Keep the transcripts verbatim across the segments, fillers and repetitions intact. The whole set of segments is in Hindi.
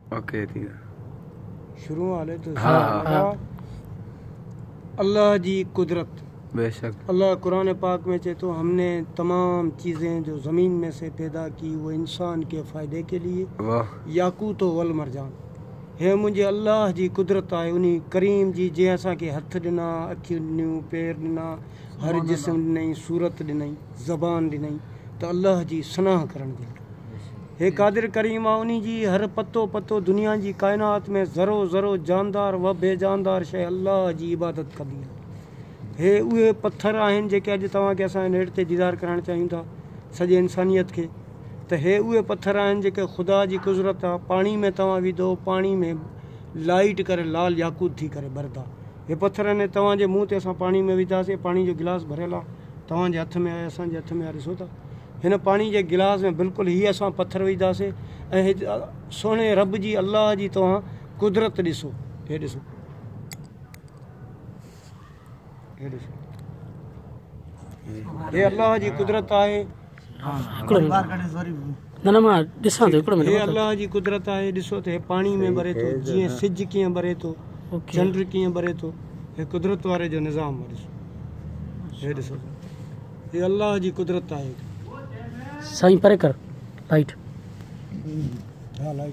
ओके ठीक है शुरू वाले तो हाँ, हाँ। अल्लाह जी कुदरत बेशक अल्लाह कुरान पाक में चहे तो हमने तमाम चीज़ें जो ज़मीन में से पैदा की वो इंसान के फ़ायदे के लिए वाह याकूत वल मरजान हे मुंहिंजे अल्लाह जी कुदरत आहे उन करीम जी जंहिं असांखे हथ ॾिना अखियूं ॾिनियूं पेर ॾिना हर जिस्म ॾिनई सूरत ॾिनई ज़बान ॾिनई त अल्लाह जी सनाह करण जी हे कादिर करीम आहे उन जी हर पतो पतो दुनिया जी काइनात में ज़रो ज़रो जानदार व बेजानदार शइ अल्लाह जी इबादत कंदी आहे हे उहे पत्थर आहिनि जेके अॼु तव्हांखे असां नेट ते दीदार करणु चाहियूं था सॼे इंसानियत खे त हे उहे पत्थर आहिनि जेके ख़ुदा जी कुदरत आहे पाणी में तव्हां विधो पाणी में लाइट करे लाल याकूत थी करे बरदा हे पत्थर आहिनि तव्हांजे मुंहं ते असां पाणी में विधासीं पाणी जो गिलास भरियल आहे तव्हांजे हथ में आहे असांजे हथ में आहे ॾिसो था हिन पाणी जे गिलास में बिल्कुलु हीअ असां पत्थर विधासीं ऐं हे सोणे रब जी अल्लाह जी तव्हां कुदरत ॾिसो हे ॾिसो हे ॾिसो हे अल्लाह जी कुदरत आहे न न मां ॾिसां थो हिकिड़ो हे मिनट अल्लाह जी कुदरत आहे ॾिसो त हे पाणी में बरे थो जीअं सिज कीअं बरे थो चंड कीअं बरे थो हे कुदरत वारे जो निज़ाम आहे ॾिसो हे ॾिसो हे अल्लाह जी कुदरत आहे साईं परे कर लाइट हा लाइट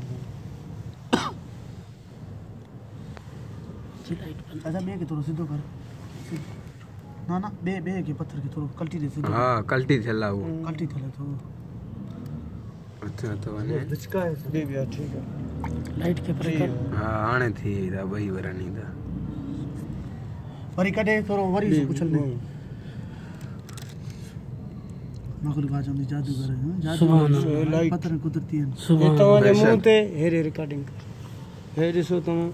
जी लाइट अच्छा बे के थोड़ो सीधो कर ना ना बे बे के पत्थर के थोड़ो कल्टी दे सीधो हाँ कल्टी थेला वो कल्टी थले तो अच्छा तो वने लिचका है बे बे ठीक है लाइट के परे कर हाँ आने थी दा वही वरानी दा वरी कटे थोड़ो वरी से कुछ नहीं माखुल का जम जादूगर है जादू लाइट पत्थर कुदरती है हे तव्हांजे मुंहं ते हेरे रिकॉर्डिंग हे ॾिसो तव्हां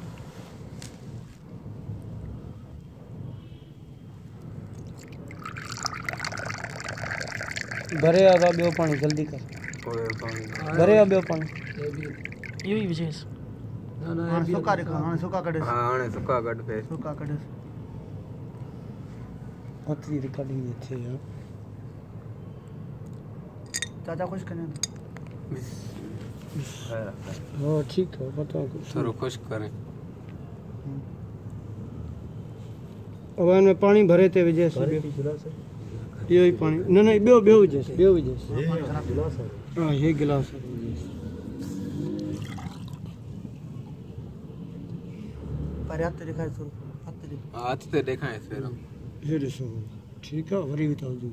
भरे आ ॿियो पाणी जल्दी कर भरे आ ॿियो पाणी इहो ई विशेष हां सुका देखा हां सुका कटे हाँ हाणे सुका कट पे सुका कटे पतली रिकॉर्डिंग थे यार चाचा खुश करने हाँ ठीक है बताओ कुछ थोड़ा खुश करें अब इनमें पानी भरे थे विजय से इहो ई पानी न न ॿियो ॿियो विझेसि ॿियो विझेसि हाँ ये गिलास है पर हाथ दिखाए थोड़ो हाथ दे हाथ ते देखाएं फिर ये ॾिसो ठीक है वरी बताओ जी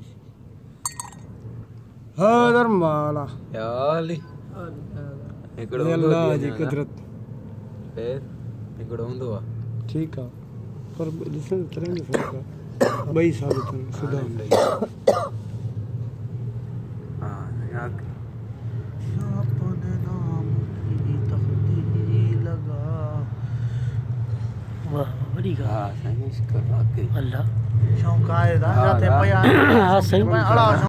हदर माला याली हिकिड़ो हे हूंदो अल्लाह थी जी वञे कुदरत फिर हिकिड़ो हूंदो आहे ठीक है पर ॾिसण तरह जो फ़र्क़ु आहे ॿई साबित आहिनि सुधा हाँ यहाँ अपने नाम की तख्ती लगा वाह वॾी ॻाल्हि हाँ साईं इसका वाकई अल्लाह शौक़ आहे जाते हाँ, पया हा सही अड़ा